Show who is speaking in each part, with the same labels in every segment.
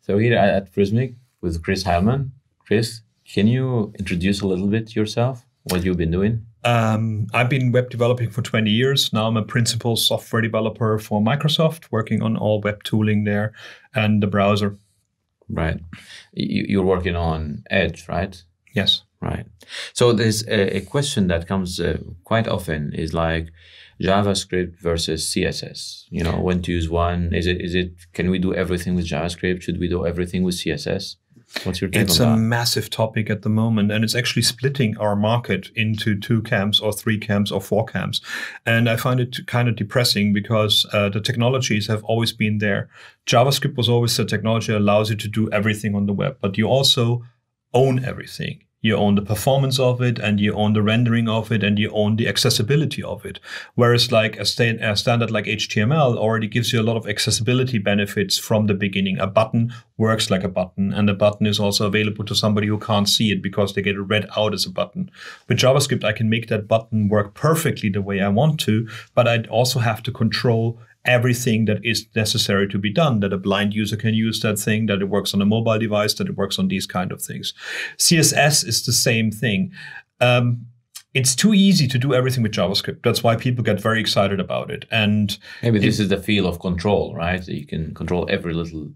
Speaker 1: So here at Prismic with Chris Heilmann. Chris, can you introduce a little bit yourself, what you've been doing?
Speaker 2: I've been web developing for 20 years. Now I'm a principal software developer for Microsoft, working on all web tooling there and the browser.
Speaker 1: Right. You're working on Edge, right?
Speaker 2: Yes.
Speaker 1: Right. So there's a question that comes quite often is like JavaScript versus CSS. You know, when to use one? Can we do everything with JavaScript? Should we do everything with CSS? What's your take on that?
Speaker 2: It's a massive topic at the moment, and it's actually splitting our market into 2 camps or 3 camps or 4 camps. And I find it kind of depressing because the technologies have always been there. JavaScript was always the technology that allows you to do everything on the web, but you also own everything. You own the performance of it, and you own the rendering of it, and you own the accessibility of it. Whereas like a standard like HTML already gives you a lot of accessibility benefits from the beginning. A button works like a button, and a button is also available to somebody who can't see it because they get it read out as a button. With JavaScript, I can make that button work perfectly the way I want to, but I'd also have to control everything that is necessary to be done, that a blind user can use that thing, that it works on a mobile device, that it works on these kind of things. CSS is the same thing. It's too easy to do everything with JavaScript. That's why people get very excited about it. And
Speaker 1: maybe this is the feel of control, right? So you can control every little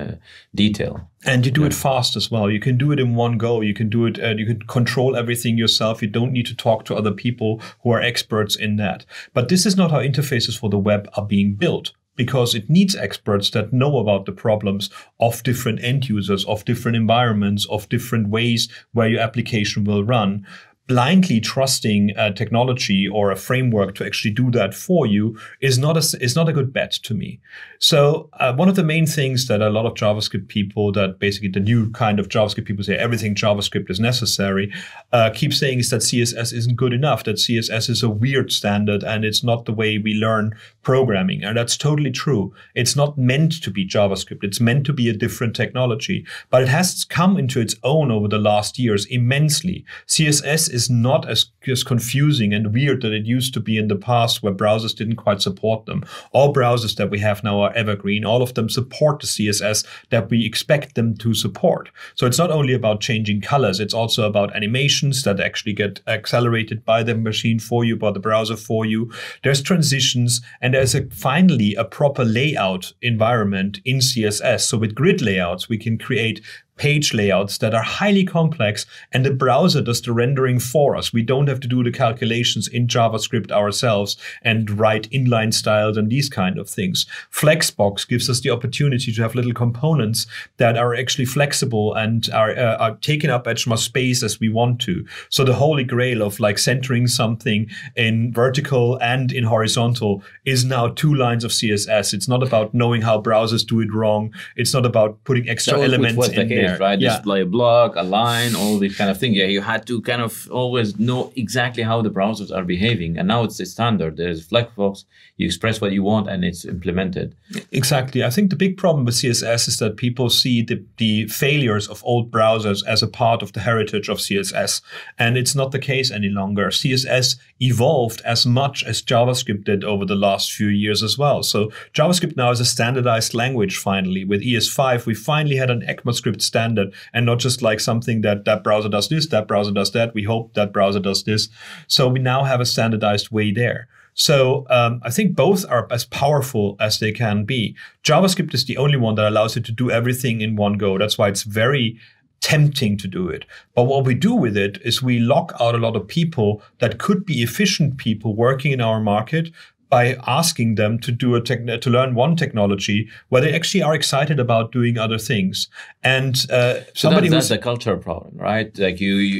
Speaker 1: detail.
Speaker 2: And you do it fast as well. You can do it in one go. You can do it, you can control everything yourself. You don't need to talk to other people who are experts in that. But this is not how interfaces for the web are being built, because it needs experts that know about the problems of different end users, of different environments, of different ways where your application will run. Blindly trusting a technology or a framework to actually do that for you is not a good bet to me. So one of the main things that a lot of JavaScript people, that basically the new kind of JavaScript people say everything JavaScript is necessary, keep saying is that CSS isn't good enough, that CSS is a weird standard and it's not the way we learn programming. And that's totally true. It's not meant to be JavaScript. It's meant to be a different technology, but it has come into its own over the last years immensely. CSS is not as confusing and weird that it used to be in the past, where browsers didn't quite support them. All browsers that we have now are evergreen. All of them support the CSS that we expect them to support. So it's not only about changing colors, it's also about animations that actually get accelerated by the machine for you, by the browser for you. There's transitions, and there's finally a proper layout environment in CSS. So with grid layouts, we can create page layouts that are highly complex, and the browser does the rendering for us. We don't have to do the calculations in JavaScript ourselves and write inline styles and these kind of things. Flexbox gives us the opportunity to have little components that are actually flexible and are taking up as much space as we want to. So the holy grail of like centering something in vertical and in horizontal is now 2 lines of CSS. It's not about knowing how browsers do it wrong. It's not about putting extra elements in there.
Speaker 1: Right, display a block, a line, all these kind of things. Yeah, you had to kind of always know exactly how the browsers are behaving, and now it's the standard. There's Flexbox. You express what you want, and it's implemented.
Speaker 2: Exactly. I think the big problem with CSS is that people see the failures of old browsers as a part of the heritage of CSS, and it's not the case any longer. CSS evolved as much as JavaScript did over the last few years as well. So JavaScript now is a standardized language. Finally, with ES5, we finally had an ECMAScript standard, and not just like something that browser does this, that browser does that. We hope that browser does this. So we now have a standardized way there. So I think both are as powerful as they can be. JavaScript is the only one that allows you to do everything in one go. That's why it's very tempting to do it. But what we do with it is we lock out a lot of people that could be efficient people working in our market by asking them to do to learn one technology where they actually are excited about doing other things. And
Speaker 1: so that's a cultural problem, right? Like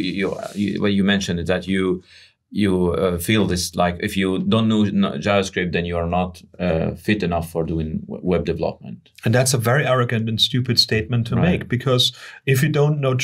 Speaker 1: what you mentioned is that you feel this, like if you don't know JavaScript, then you are not fit enough for doing web development.
Speaker 2: And that's a very arrogant and stupid statement to make, because if you don't know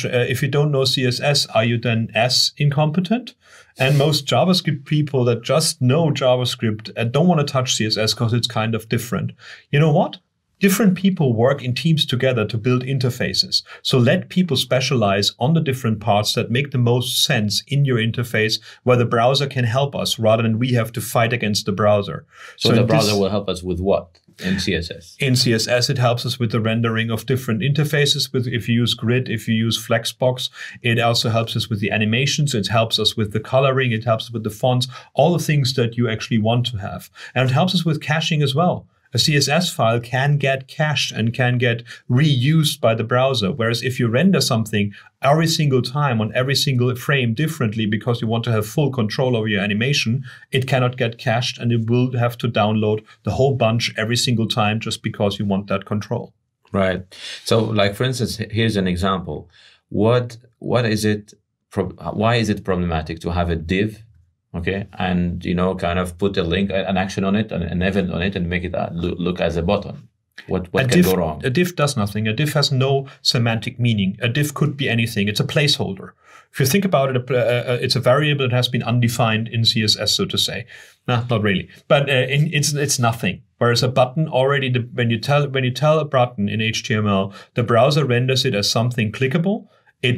Speaker 2: CSS, are you then as incompetent? And most JavaScript people that just know JavaScript don't want to touch CSS because it's kind of different. You know what? different people work in teams together to build interfaces. So let people specialize on the different parts that make the most sense in your interface, where the browser can help us rather than we have to fight against the browser.
Speaker 1: So the browser will help us with what? In CSS?
Speaker 2: In CSS, it helps us with the rendering of different interfaces. If you use Grid, if you use Flexbox, it also helps us with the animations. It helps us with the coloring. It helps us with the fonts, all the things that you actually want to have. And it helps us with caching as well. A CSS file can get cached and can get reused by the browser. Whereas if you render something every single time on every single frame differently because you want to have full control over your animation, it cannot get cached and it will have to download the whole bunch every single time just because you want that control.
Speaker 1: Right. So like, for instance, here's an example. What is it? Why is it problematic to have a div? Okay, and kind of put a link, an action on it, an event on it, and make it look as a button. What can go wrong?
Speaker 2: A div does nothing. A div has no semantic meaning. A div could be anything. It's a placeholder. If you think about it, it's a variable that has been undefined in CSS, so to say. No, not really, but it's nothing. Whereas a button already, when you tell a button in HTML, the browser renders it as something clickable.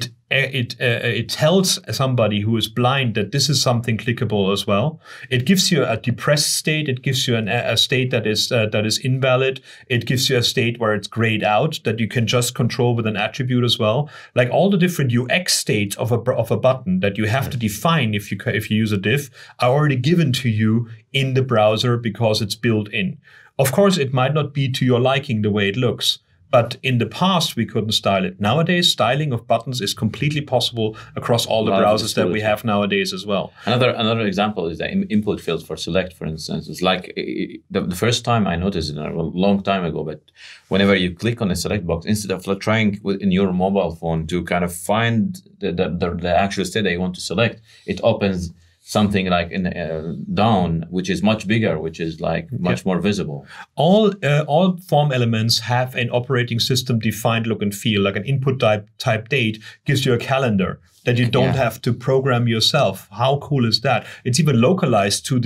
Speaker 2: It tells somebody who is blind that this is something clickable as well. It gives you a depressed state. It gives you a state that is invalid. It gives you a state where it's grayed out that you can just control with an attribute as well. Like all the different UX states of a button that you have to define if you use a div are already given to you in the browser because it's built in. Of course, it might not be to your liking the way it looks. But in the past, we couldn't style it. Nowadays, styling of buttons is completely possible across all the browsers that we have nowadays as well.
Speaker 1: Another example is the input field for select, for instance. It's like the first time I noticed it a long time ago, but whenever you click on the select box, instead of trying in your mobile phone to kind of find the actual state that you want to select, it opens something like down, which is much bigger, which is like much more visible.
Speaker 2: All form elements have an operating system defined look and feel. Like an input type date gives you a calendar that you don't have to program yourself. How cool is that? It's even localized to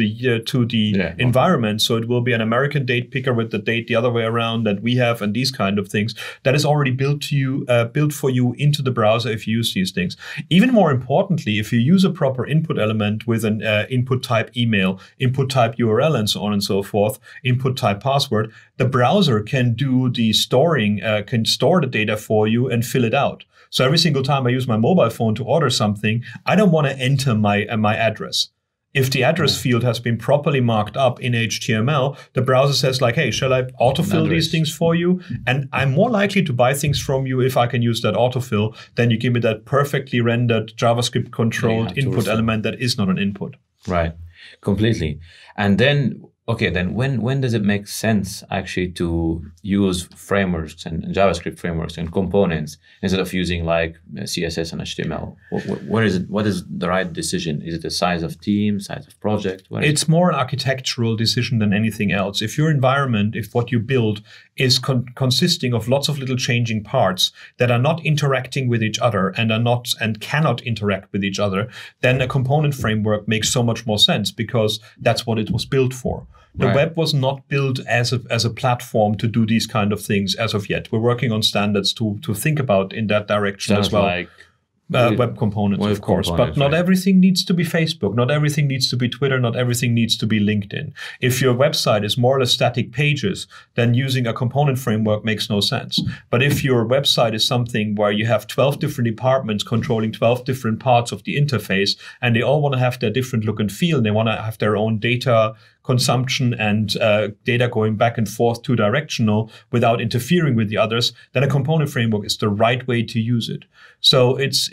Speaker 2: the environment, so it will be an American date picker with the date the other way around that we have, and these kind of things. That is already built for you into the browser if you use these things. Even more importantly, if you use a proper input element with an input type email, input type URL, and so on and so forth, input type password, the browser can do the storing, can store the data for you and fill it out. So every single time I use my mobile phone to order something, I don't want to enter my address. If the address field has been properly marked up in HTML, the browser says like, hey, shall I autofill these things for you? And I'm more likely to buy things from you if I can use that autofill than you give me that perfectly rendered JavaScript controlled input element that is not an input.
Speaker 1: Right, completely. And then, okay, then when does it make sense actually to use frameworks and JavaScript frameworks and components instead of using like CSS and HTML? What is the right decision? Is it the size of team, size of project?
Speaker 2: It's more an architectural decision than anything else. If your environment, if what you build is consisting of lots of little changing parts that are not interacting with each other and cannot interact with each other, then a component framework makes so much more sense because that's what it was built for. The web was not built as a platform to do these kind of things as of yet. We're working on standards to think about in that direction as well. Like web components, of course. But not everything needs to be Facebook. Not everything needs to be Twitter. Not everything needs to be LinkedIn. If your website is more or less static pages, then using a component framework makes no sense. But if your website is something where you have 12 different departments controlling 12 different parts of the interface, and they all want to have their different look and feel, and they want to have their own data consumption and data going back and forth two-directional without interfering with the others, then a component framework is the right way to use it. So it's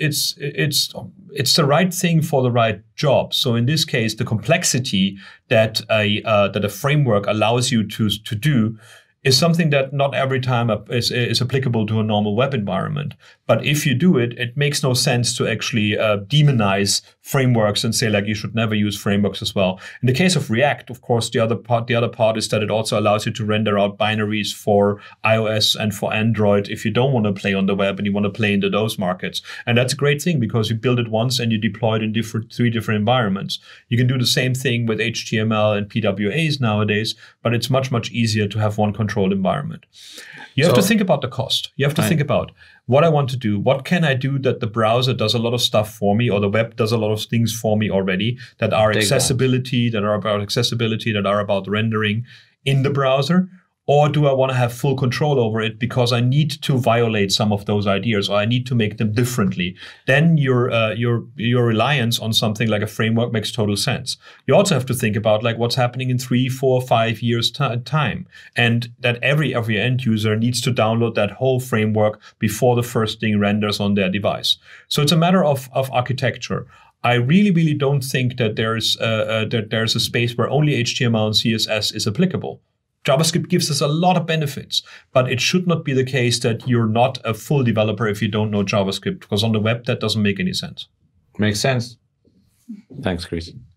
Speaker 2: the right thing for the right job. So in this case, the complexity that a framework allows you to do is something that not every time is applicable to a normal web environment. But if you do it, it makes no sense to actually demonize frameworks and say like you should never use frameworks as well. In the case of React, of course, the other part is that it also allows you to render out binaries for iOS and for Android if you don't want to play on the web and you want to play into those markets. And that's a great thing because you build it once and you deploy it in three different environments. You can do the same thing with HTML and PWAs nowadays, but it's much, much easier to have one control controlled environment. You have to think about the cost. You have to think about what I want to do. What can I do that the browser does a lot of stuff for me, or the web does a lot of things for me already that are accessibility, that are about rendering in the browser? Or do I want to have full control over it because I need to violate some of those ideas, or I need to make them differently? Then your reliance on something like a framework makes total sense. You also have to think about like what's happening in 3, 4, 5 years time, and that every end user needs to download that whole framework before the first thing renders on their device. So it's a matter of architecture. I really don't think that there's a space where only HTML and CSS is applicable. JavaScript gives us a lot of benefits, but it should not be the case that you're not a full developer if you don't know JavaScript, because on the web, that doesn't make any sense.
Speaker 1: Makes sense. Thanks, Chris.